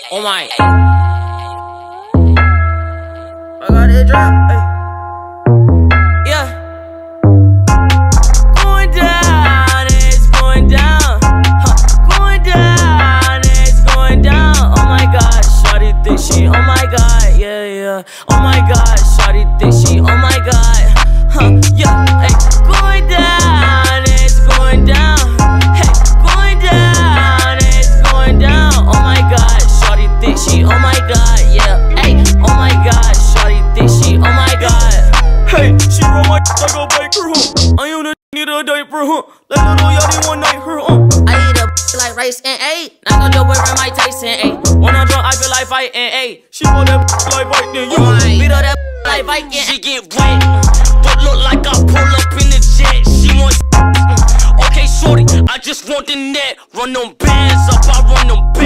Oh my. I got it drop. Ay. Yeah. Going down, it's going down. Going down, it's going down. Oh my God, shawty think she. Oh my God, yeah, yeah. Oh my God, shawty think she. Oh my God, yeah. Hey, going down, it's going down. Hey, going down, it's going down. Oh my God, shawty think she. Oh my God, yeah. Hey, oh my God, shawty think she. Oh my God. Hey, she roll my I go bike her, I am the need a diaper, Let little yachty one night her, I eat a like rice and egg. Knock on your boyfriend Mike Tyson, ayy. When I'm drunk, I feel like fighting, ayy. She want that like fighting, you beat up that like Viking. She get wet, but look like I pull up in the jet. She wants okay, shorty, I just want the net. Run them bands up, I run them